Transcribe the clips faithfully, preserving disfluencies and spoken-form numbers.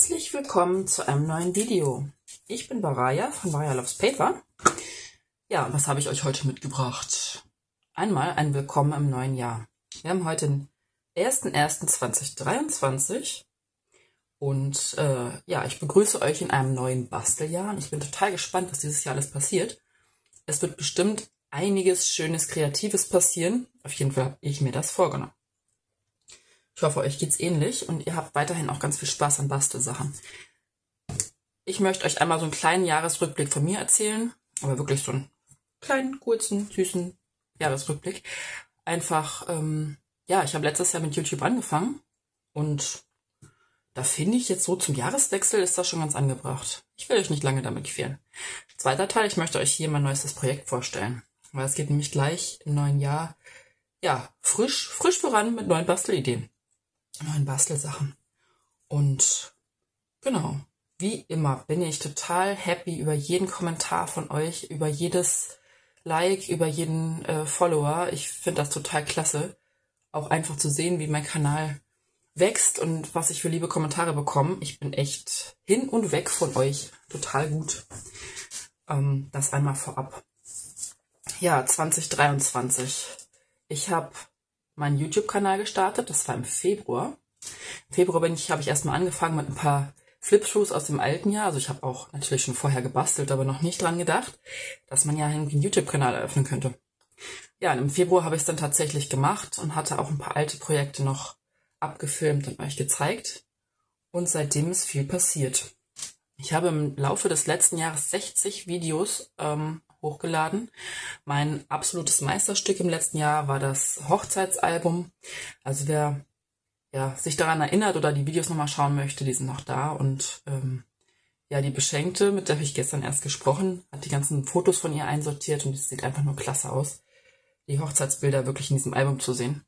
Herzlich willkommen zu einem neuen Video. Ich bin Baraya von Baraya Loves Paper. Ja, was habe ich euch heute mitgebracht? Einmal ein Willkommen im neuen Jahr. Wir haben heute den ersten ersten zweitausenddreiundzwanzig und äh, ja, ich begrüße euch in einem neuen Basteljahr und ich bin total gespannt, was dieses Jahr alles passiert. Es wird bestimmt einiges Schönes, Kreatives passieren. Auf jeden Fall habe ich mir das vorgenommen. Ich hoffe, euch geht's ähnlich und ihr habt weiterhin auch ganz viel Spaß an Bastelsachen. Ich möchte euch einmal so einen kleinen Jahresrückblick von mir erzählen, aber wirklich so einen kleinen, kurzen, süßen Jahresrückblick. Einfach, ähm, ja, ich habe letztes Jahr mit YouTube angefangen und da finde ich jetzt so zum Jahreswechsel ist das schon ganz angebracht. Ich will euch nicht lange damit quälen. Zweiter Teil, ich möchte euch hier mein neuestes Projekt vorstellen, weil es geht nämlich gleich im neuen Jahr, ja, frisch, frisch voran mit neuen Bastelideen. Neuen Bastelsachen. Und genau, wie immer bin ich total happy über jeden Kommentar von euch, über jedes Like, über jeden äh, Follower. Ich finde das total klasse, auch einfach zu sehen, wie mein Kanal wächst und was ich für liebe Kommentare bekomme. Ich bin echt hin und weg von euch. Total gut. Ähm, das einmal vorab. Ja, zwanzig dreiundzwanzig. Ich habe meinen YouTube-Kanal gestartet, das war im Februar. Im Februar bin ich, habe ich erstmal angefangen mit ein paar Flip-Throughs aus dem alten Jahr. Also ich habe auch natürlich schon vorher gebastelt, aber noch nicht dran gedacht, dass man ja einen YouTube-Kanal eröffnen könnte. Ja, und im Februar habe ich es dann tatsächlich gemacht und hatte auch ein paar alte Projekte noch abgefilmt und euch gezeigt. Und seitdem ist viel passiert. Ich habe im Laufe des letzten Jahres sechzig Videos ähm, hochgeladen. Mein absolutes Meisterstück im letzten Jahr war das Hochzeitsalbum. Also wer ja, sich daran erinnert oder die Videos nochmal schauen möchte, die sind noch da. Und ähm, ja, die Beschenkte, mit der habe ich gestern erst gesprochen, hat die ganzen Fotos von ihr einsortiert und es sieht einfach nur klasse aus, die Hochzeitsbilder wirklich in diesem Album zu sehen.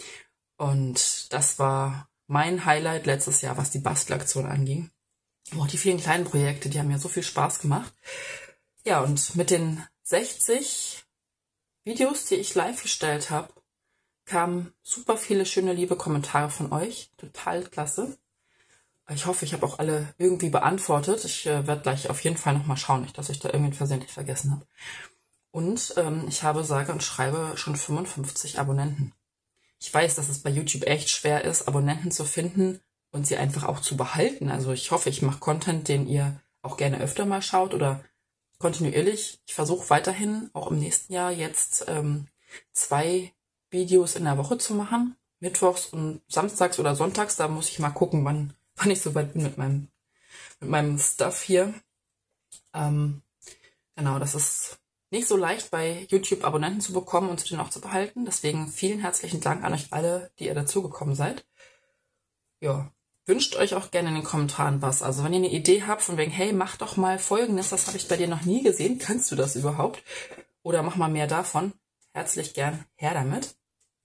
Und das war mein Highlight letztes Jahr, was die Bastelaktion anging. Auch die vielen kleinen Projekte, die haben mir so viel Spaß gemacht. Ja, und mit den sechzig Videos, die ich live gestellt habe, kamen super viele schöne, liebe Kommentare von euch. Total klasse. Ich hoffe, ich habe auch alle irgendwie beantwortet. Ich äh, werde gleich auf jeden Fall nochmal schauen, nicht, dass ich da irgendwie versehentlich vergessen habe. Und ähm, ich habe sage und schreibe schon fünfundfünfzig Abonnenten. Ich weiß, dass es bei YouTube echt schwer ist, Abonnenten zu finden und sie einfach auch zu behalten. Also ich hoffe, ich mache Content, den ihr auch gerne öfter mal schaut oder kontinuierlich. Ich versuche weiterhin, auch im nächsten Jahr jetzt ähm, zwei Videos in der Woche zu machen. Mittwochs und samstags oder sonntags. Da muss ich mal gucken, wann, wann ich so weit bin mit meinem, mit meinem Stuff hier. Ähm, genau, das ist nicht so leicht, bei YouTube Abonnenten zu bekommen und sie dann auch zu behalten. Deswegen vielen herzlichen Dank an euch alle, die ihr dazugekommen seid. Ja, wünscht euch auch gerne in den Kommentaren was. Also wenn ihr eine Idee habt von wegen, hey, mach doch mal Folgendes, das habe ich bei dir noch nie gesehen. Kannst du das überhaupt? Oder mach mal mehr davon. Herzlich gern her damit.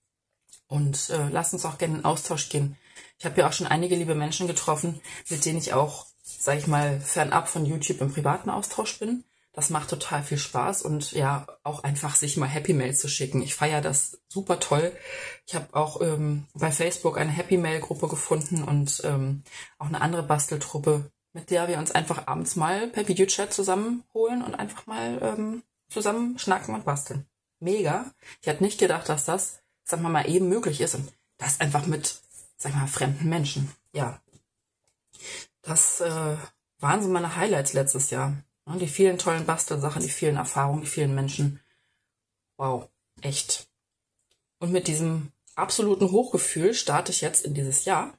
Und äh, lasst uns auch gerne in den Austausch gehen. Ich habe ja auch schon einige liebe Menschen getroffen, mit denen ich auch, sag ich mal, fernab von YouTube im privaten Austausch bin. Das macht total viel Spaß und ja, auch einfach sich mal Happy Mail zu schicken. Ich feiere das super toll. Ich habe auch ähm, bei Facebook eine Happy Mail Gruppe gefunden und ähm, auch eine andere Basteltruppe, mit der wir uns einfach abends mal per Videochat zusammenholen und einfach mal ähm, zusammen schnacken und basteln. Mega. Ich hätte nicht gedacht, dass das, sagen wir mal, eben möglich ist und das einfach mit, sag ich mal, fremden Menschen. Ja, das äh, waren so meine Highlights letztes Jahr. Die vielen tollen Bastelsachen, die vielen Erfahrungen, die vielen Menschen. Wow, echt. Und mit diesem absoluten Hochgefühl starte ich jetzt in dieses Jahr.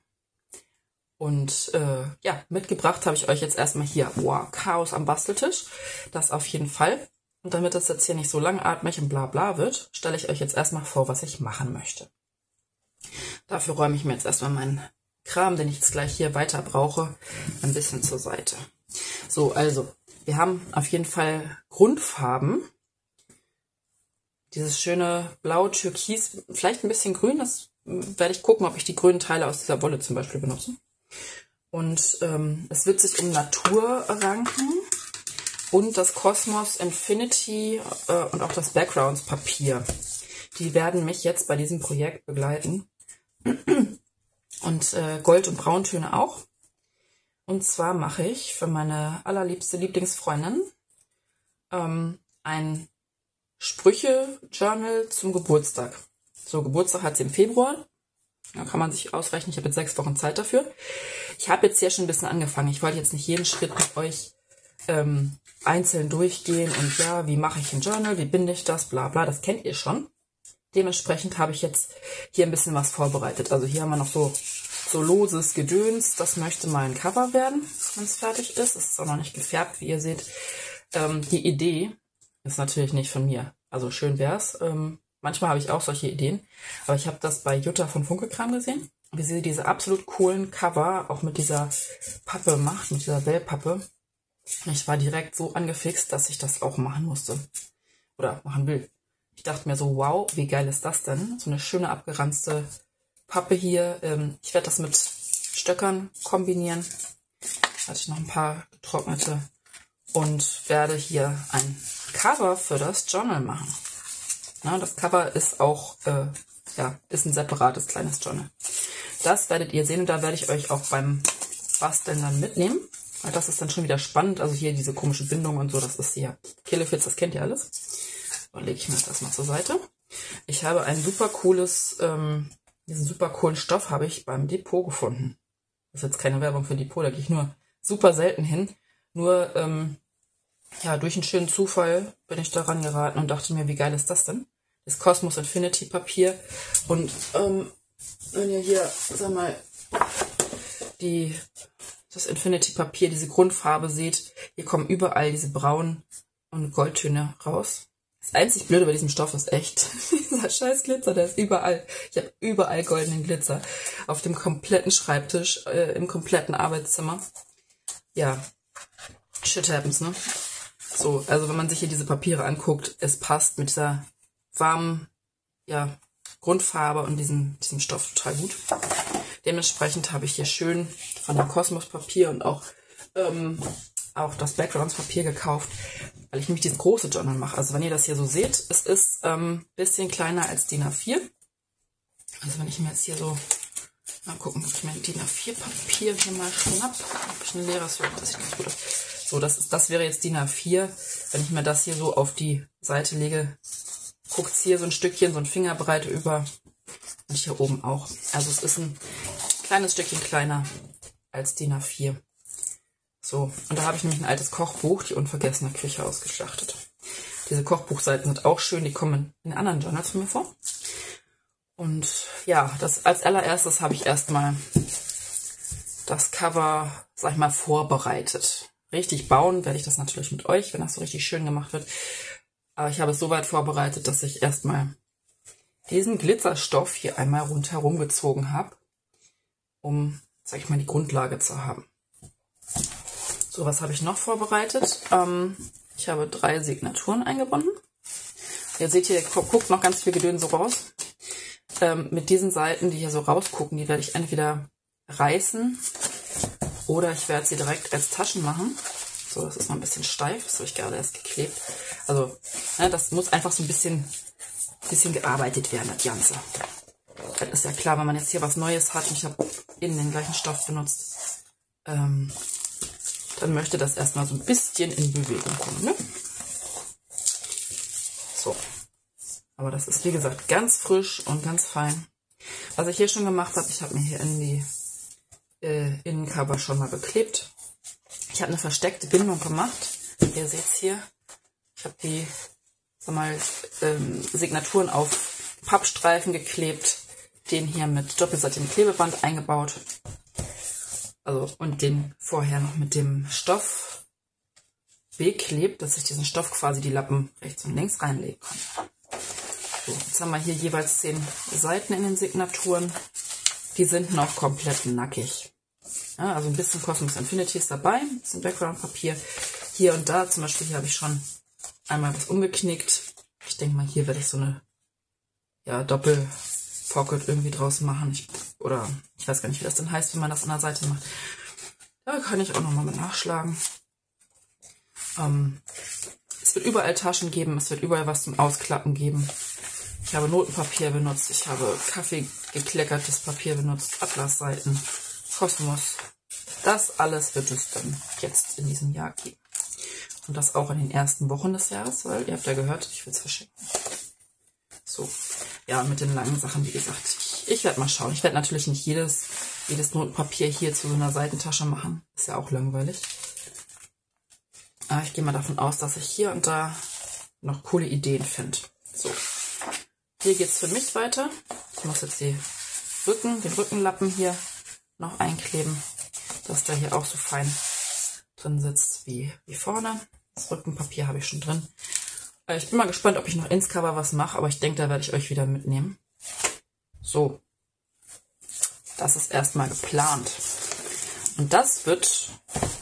Und äh, ja, mitgebracht habe ich euch jetzt erstmal hier, wow, Chaos am Basteltisch. Das auf jeden Fall. Und damit das jetzt hier nicht so langatmig und bla bla wird, stelle ich euch jetzt erstmal vor, was ich machen möchte. Dafür räume ich mir jetzt erstmal meinen Kram, den ich jetzt gleich hier weiter brauche, ein bisschen zur Seite. So, also, wir haben auf jeden Fall Grundfarben. Dieses schöne blau, türkis, vielleicht ein bisschen grün. Das werde ich gucken, ob ich die grünen Teile aus dieser Wolle zum Beispiel benutze. Und ähm, es wird sich um Natur ranken und das Cosmos Infinity äh, und auch das Backgrounds Papier. Die werden mich jetzt bei diesem Projekt begleiten. Und äh, Gold- und Brauntöne auch. Und zwar mache ich für meine allerliebste Lieblingsfreundin ähm, ein Sprüche-Journal zum Geburtstag. So, Geburtstag hat sie im Februar. Da kann man sich ausrechnen, ich habe jetzt sechs Wochen Zeit dafür. Ich habe jetzt hier schon ein bisschen angefangen. Ich wollte jetzt nicht jeden Schritt mit euch ähm, einzeln durchgehen und ja, wie mache ich ein Journal, wie binde ich das, bla bla, das kennt ihr schon. Dementsprechend habe ich jetzt hier ein bisschen was vorbereitet. Also hier haben wir noch so, so loses Gedöns. Das möchte mal ein Cover werden, wenn es fertig ist. Es ist auch noch nicht gefärbt, wie ihr seht. Ähm, die Idee ist natürlich nicht von mir. Also schön wär's. Ähm, manchmal habe ich auch solche Ideen. Aber ich habe das bei Jutta von Funkelkram gesehen. Wie sie diese absolut coolen Cover auch mit dieser Pappe macht, mit dieser Wellpappe. Ich war direkt so angefixt, dass ich das auch machen musste. Oder machen will. Ich dachte mir so, wow, wie geil ist das denn? So eine schöne abgeranzte Pappe hier. Ähm, ich werde das mit Stöckern kombinieren. Da hatte ich noch ein paar getrocknete. Und werde hier ein Cover für das Journal machen. Na, das Cover ist auch, äh, ja, ist ein separates kleines Journal. Das werdet ihr sehen und da werde ich euch auch beim Basteln dann mitnehmen. Weil das ist dann schon wieder spannend. Also hier diese komische Bindung und so, das ist hier Killefits, das kennt ihr alles. Dann lege ich mir das erstmal zur Seite. Ich habe ein super cooles, ähm, diesen super coolen Stoff habe ich beim Depot gefunden. Das ist jetzt keine Werbung für Depot, da gehe ich nur super selten hin. Nur, ähm, ja, durch einen schönen Zufall bin ich daran geraten und dachte mir, wie geil ist das denn? Das Cosmos Infinity Papier. Und ähm, wenn ihr hier, sag mal, die, das Infinity Papier, diese Grundfarbe seht, hier kommen überall diese braunen und Goldtöne raus. Das einzig Blöde bei diesem Stoff ist echt dieser scheiß Glitzer, der ist überall. Ich habe überall goldenen Glitzer. Auf dem kompletten Schreibtisch, äh, im kompletten Arbeitszimmer. Ja, shit happens, ne? So, also wenn man sich hier diese Papiere anguckt, es passt mit dieser warmen, ja, Grundfarbe und diesem, diesem Stoff total gut. Dementsprechend habe ich hier schön von dem Kosmos Papier und auch, ähm, auch das Backgrounds Papier gekauft, weil ich nämlich dieses große Journal mache. Also wenn ihr das hier so seht, es ist ein ähm, bisschen kleiner als D I N A vier. Also wenn ich mir jetzt hier so, mal gucken, ob ich mir D I N A vier Papier hier mal schnapp. Habe ich ein leeres, das sieht ganz gut aus. So, das, ist, das wäre jetzt D I N A vier. Wenn ich mir das hier so auf die Seite lege, guckt es hier so ein Stückchen, so ein Fingerbreite über. Und hier oben auch. Also es ist ein kleines Stückchen kleiner als D I N A vier. So, und da habe ich nämlich ein altes Kochbuch, die unvergessene Küche, ausgeschlachtet. Diese Kochbuchseiten sind auch schön, die kommen in anderen Journals von mir vor. Und ja, das als allererstes habe ich erstmal das Cover, sag ich mal, vorbereitet. Richtig bauen werde ich das natürlich mit euch, wenn das so richtig schön gemacht wird. Aber ich habe es so weit vorbereitet, dass ich erstmal diesen Glitzerstoff hier einmal rundherum gezogen habe, um, sag ich mal, die Grundlage zu haben. So, was habe ich noch vorbereitet? Ähm, ich habe drei Signaturen eingebunden. Ihr seht hier, guckt noch ganz viel Gedöns so raus. Ähm, mit diesen Seiten, die hier so rausgucken, die werde ich entweder reißen oder ich werde sie direkt als Taschen machen. So, das ist noch ein bisschen steif, das habe ich gerade erst geklebt. Also, ne, das muss einfach so ein bisschen, bisschen gearbeitet werden, das Ganze. Das ist ja klar, wenn man jetzt hier was Neues hat und ich habe innen den gleichen Stoff benutzt, ähm, dann möchte das erstmal so ein bisschen in Bewegung kommen, ne? So. Aber das ist, wie gesagt, ganz frisch und ganz fein. Was ich hier schon gemacht habe, ich habe mir hier in die äh, Innencover schon mal beklebt. Ich habe eine versteckte Bindung gemacht. Ihr seht es hier. Ich habe die, sag mal, ähm, Signaturen auf Pappstreifen geklebt. Den hier mit doppelseitigem Klebeband eingebaut. Also, und den vorher noch mit dem Stoff beklebt, dass ich diesen Stoff quasi die Lappen rechts und links reinlegen kann. So, jetzt haben wir hier jeweils zehn Seiten in den Signaturen. Die sind noch komplett nackig. Ja, also ein bisschen Cosmos Infinity ist dabei, ein bisschen Background-Papier. Hier und da, zum Beispiel hier habe ich schon einmal was umgeknickt. Ich denke mal, hier werde ich so eine ja, Doppel-Pocket irgendwie draus machen. Ich, oder ich weiß gar nicht, wie das denn heißt, wenn man das an der Seite macht. Da kann ich auch nochmal mit nachschlagen. Ähm, es wird überall Taschen geben, es wird überall was zum Ausklappen geben. Ich habe Notenpapier benutzt, ich habe Kaffee gekleckertes Papier benutzt, Atlasseiten, Kosmos, Das alles wird es dann jetzt in diesem Jahr geben. Und das auch in den ersten Wochen des Jahres, weil ihr habt ja gehört, ich will es verschenken. So, ja, mit den langen Sachen, wie gesagt, ich, ich werde mal schauen. Ich werde natürlich nicht jedes, jedes Notenpapier hier zu so einer Seitentasche machen. Ist ja auch langweilig. Aber ich gehe mal davon aus, dass ich hier und da noch coole Ideen finde. So, hier geht es für mich weiter. Ich muss jetzt die Rücken, den Rückenlappen hier noch einkleben, dass der hier auch so fein drin sitzt wie, wie vorne. Das Rückenpapier habe ich schon drin. Ich bin mal gespannt, ob ich noch ins Cover was mache, aber ich denke, da werde ich euch wieder mitnehmen. So, das ist erstmal geplant. Und das wird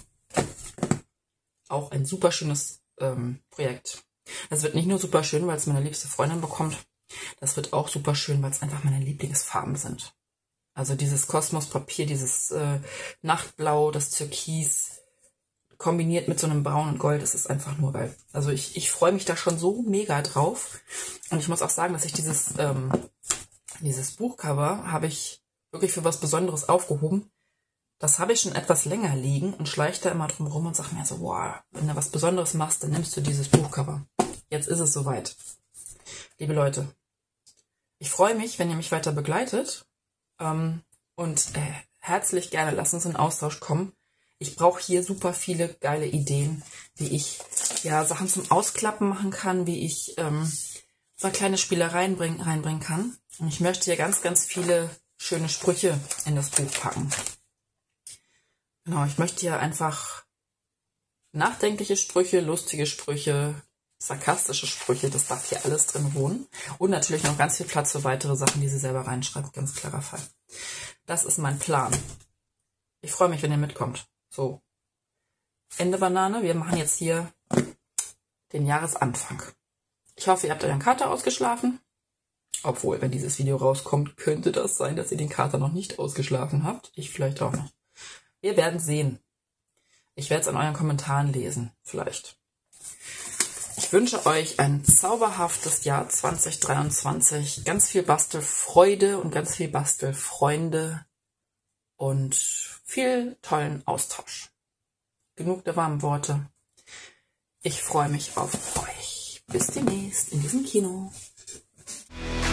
auch ein super schönes ähm, Projekt. Das wird nicht nur super schön, weil es meine liebste Freundin bekommt. Das wird auch super schön, weil es einfach meine Lieblingsfarben sind. Also dieses Kosmospapier, dieses äh, Nachtblau, das Türkis, kombiniert mit so einem Braun und Gold, das ist einfach nur geil. Also ich, ich freue mich da schon so mega drauf. Und ich muss auch sagen, dass ich dieses, ähm, dieses Buchcover habe ich wirklich für was Besonderes aufgehoben. Das habe ich schon etwas länger liegen und schleiche da immer drum rum und sage mir so, wow, wenn du was Besonderes machst, dann nimmst du dieses Buchcover. Jetzt ist es soweit. Liebe Leute, ich freue mich, wenn ihr mich weiter begleitet. Ähm, und äh, herzlich gerne, lasst uns in Austausch kommen. Ich brauche hier super viele geile Ideen, wie ich ja Sachen zum Ausklappen machen kann, wie ich ähm, so kleine Spielereien bring, reinbringen kann. Und ich möchte hier ganz, ganz viele schöne Sprüche in das Buch packen. Genau, ich möchte hier einfach nachdenkliche Sprüche, lustige Sprüche, sarkastische Sprüche, das darf hier alles drin wohnen. Und natürlich noch ganz viel Platz für weitere Sachen, die sie selber reinschreibt, ganz klarer Fall. Das ist mein Plan. Ich freue mich, wenn ihr mitkommt. So, Ende Banane. Wir machen jetzt hier den Jahresanfang. Ich hoffe, ihr habt euren Kater ausgeschlafen. Obwohl, wenn dieses Video rauskommt, könnte das sein, dass ihr den Kater noch nicht ausgeschlafen habt. Ich vielleicht auch nicht. Wir werden sehen. Ich werde es an euren Kommentaren lesen, vielleicht. Ich wünsche euch ein zauberhaftes Jahr zwanzig dreiundzwanzig. Ganz viel Bastelfreude und ganz viel Bastelfreunde. Und viel tollen Austausch. Genug der warmen Worte. Ich freue mich auf euch. Bis demnächst in diesem Kino.